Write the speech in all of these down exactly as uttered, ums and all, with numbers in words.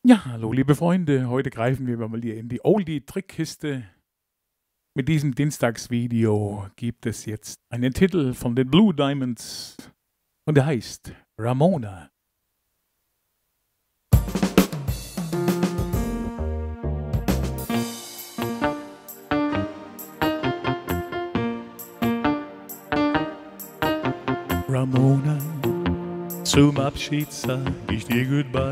Ja, hallo liebe Freunde, heute greifen wir mal hier in die Oldie-Trickkiste. Mit diesem Dienstagsvideo gibt es jetzt einen Titel von den Blue Diamonds und der heißt Ramona. Ramona, zum Abschied sag ich dir Goodbye.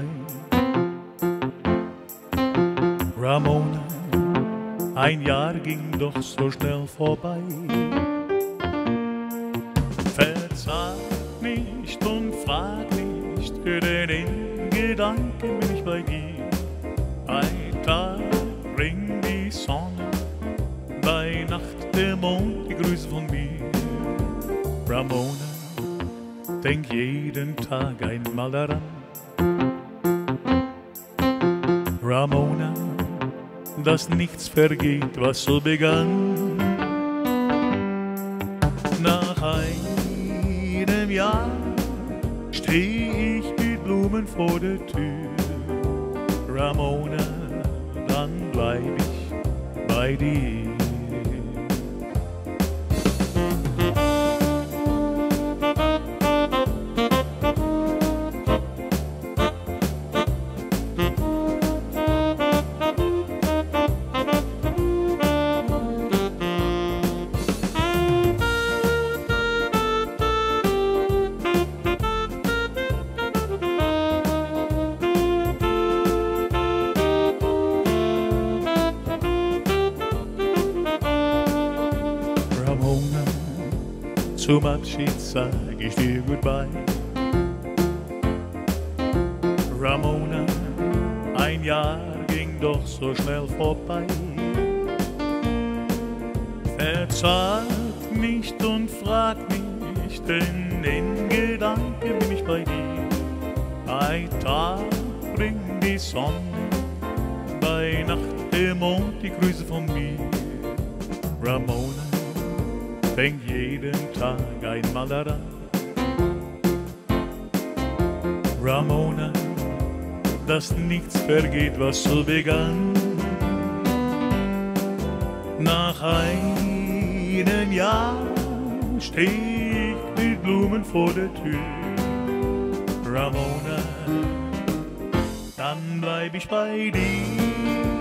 Ramona, ein Jahr ging doch so schnell vorbei. Verzag nicht und frag nicht, denn in Gedanken bin ich bei dir. Bei Tag bringt die Sonne, bei Nacht der Mond die Grüße von mir. Ramona, denk jeden Tag einmal daran. Ramona, dass nichts vergeht, was so begann. Nach einem Jahr steh ich mit Blumen vor der Tür. Ramona, dann bleib ich bei dir. Ramona, zum Abschied sag ich dir Goodbye. Ramona, ein Jahr ging doch so schnell vorbei. Verzag nicht und frag nicht, denn in Gedanken bin ich bei dir. Bei Tag bringt die Sonne, bei Nacht der Mond die Grüße von mir. Ramona, denk jeden Tag einmal daran. Ramona, dass nichts vergeht, was so begann. Nach einem Jahr steh ich mit Blumen vor der Tür. Ramona, dann bleib ich bei dir.